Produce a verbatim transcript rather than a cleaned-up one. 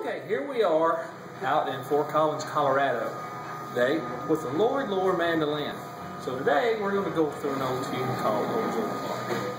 Okay, here we are out in Fort Collins, Colorado today with the Lloyd Loar mandolin. So today we're going to go through an old tune called Loar's Old Farm.